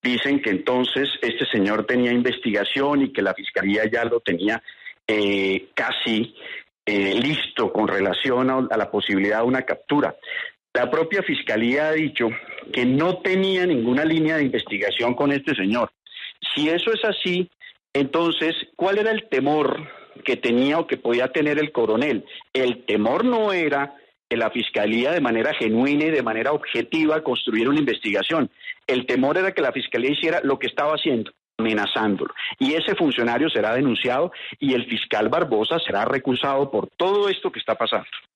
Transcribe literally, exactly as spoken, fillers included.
dicen que entonces este señor tenía investigación y que la fiscalía ya lo tenía eh, casi eh, listo con relación a, a la posibilidad de una captura. La propia fiscalía ha dicho que no tenía ninguna línea de investigación con este señor. Si eso es así, entonces, ¿cuál era el temor que tenía o que podía tener el coronel? El temor no era que la fiscalía de manera genuina y de manera objetiva construyera una investigación. El temor era que la fiscalía hiciera lo que estaba haciendo, amenazándolo. Y ese funcionario será denunciado y el fiscal Barbosa será recusado por todo esto que está pasando.